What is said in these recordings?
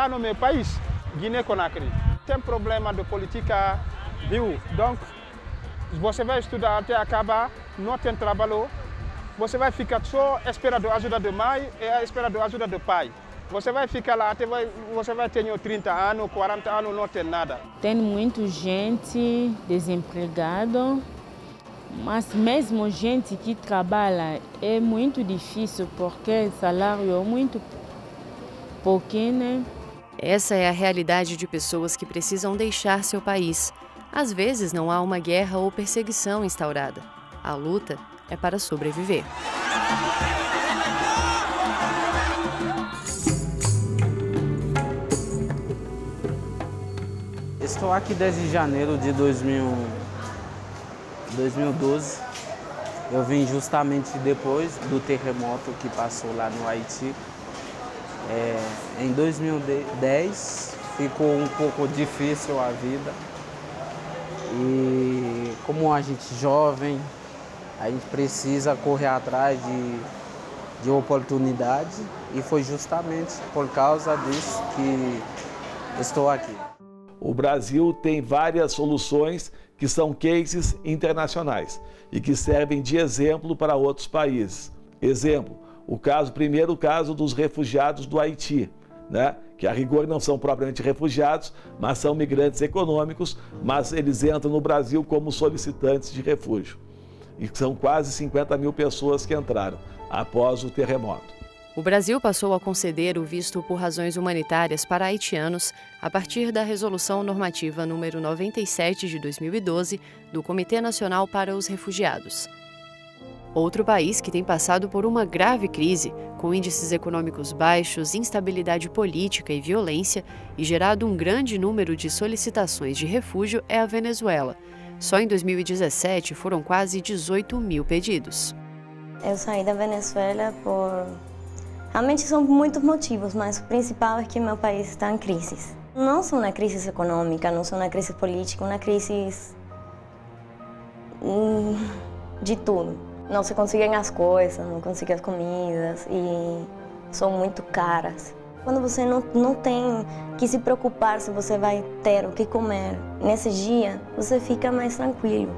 Lá no meu país, Guiné-Conakry, tem problema de política, viu? Donc, você vai estudar até acabar, não tem trabalho, você vai ficar só esperando a ajuda de mãe e esperando a ajuda do pai. Você vai ficar lá até você vai ter 30 anos, 40 anos, não tem nada. Tem muita gente desempregada, mas mesmo gente que trabalha é muito difícil porque o salário é muito pouquinho. Essa é a realidade de pessoas que precisam deixar seu país. Às vezes não há uma guerra ou perseguição instaurada. A luta é para sobreviver. Estou aqui desde janeiro de 2012. Eu vim justamente depois do terremoto que passou lá no Haiti. Em 2010 ficou um pouco difícil a vida. E como a gente jovem, a gente precisa correr atrás de oportunidade. E foi justamente por causa disso que estou aqui. O Brasil tem várias soluções que são cases internacionais e que servem de exemplo para outros países. Exemplo, primeiro caso dos refugiados do Haiti, né? Que a rigor não são propriamente refugiados, mas são migrantes econômicos, mas eles entram no Brasil como solicitantes de refúgio. E são quase 50 mil pessoas que entraram após o terremoto. O Brasil passou a conceder o visto por razões humanitárias para haitianos a partir da Resolução Normativa número 97 de 2012 do Comitê Nacional para os Refugiados. Outro país que tem passado por uma grave crise, com índices econômicos baixos, instabilidade política e violência, e gerado um grande número de solicitações de refúgio, é a Venezuela. Só em 2017 foram quase 18 mil pedidos. Eu saí da Venezuela por... Realmente são muitos motivos, mas o principal é que meu país está em crise. Não só uma crise econômica, não só uma crise política, uma crise de tudo. Não se conseguem as coisas, não conseguem as comidas e são muito caras. Quando você não tem que se preocupar se você vai ter o que comer nesse dia, você fica mais tranquilo.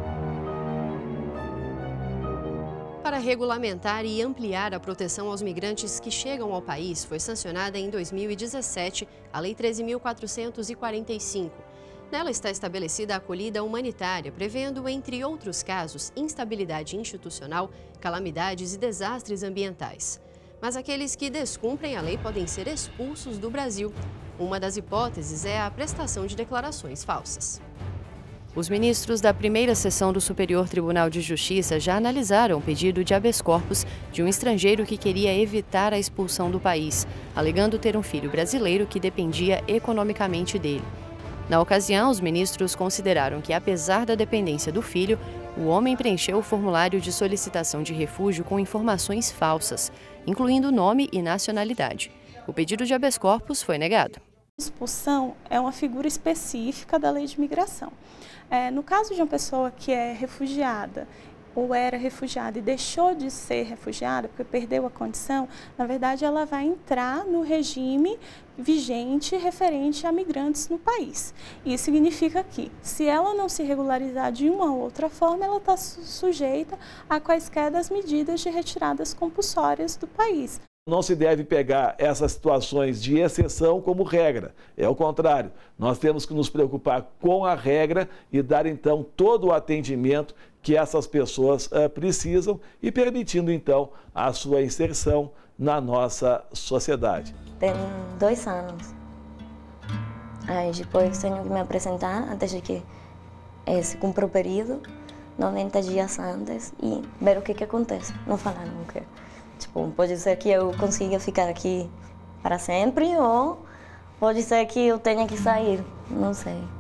Para regulamentar e ampliar a proteção aos migrantes que chegam ao país, foi sancionada em 2017 a Lei 13.445. Nela está estabelecida a acolhida humanitária, prevendo, entre outros casos, instabilidade institucional, calamidades e desastres ambientais. Mas aqueles que descumprem a lei podem ser expulsos do Brasil. Uma das hipóteses é a prestação de declarações falsas. Os ministros da primeira sessão do Superior Tribunal de Justiça já analisaram o pedido de habeas corpus de um estrangeiro que queria evitar a expulsão do país, alegando ter um filho brasileiro que dependia economicamente dele. Na ocasião, os ministros consideraram que, apesar da dependência do filho, o homem preencheu o formulário de solicitação de refúgio com informações falsas, incluindo nome e nacionalidade. O pedido de habeas corpus foi negado. Expulsão é uma figura específica da lei de imigração. No caso de uma pessoa que é refugiada ou era refugiada e deixou de ser refugiada porque perdeu a condição, na verdade ela vai entrar no regime vigente referente a migrantes no país. Isso significa que, se ela não se regularizar de uma ou outra forma, ela está sujeita a quaisquer das medidas de retiradas compulsórias do país. Não se deve pegar essas situações de exceção como regra. É o contrário. Nós temos que nos preocupar com a regra e dar, então, todo o atendimento que essas pessoas precisam e permitindo, então, a sua inserção na nossa sociedade. Tem 2 anos. Aí depois tenho que me apresentar antes de que se cumpra o período, 90 dias antes, e ver o que acontece. Não falar nunca. Tipo, pode ser que eu consiga ficar aqui para sempre ou pode ser que eu tenha que sair, não sei.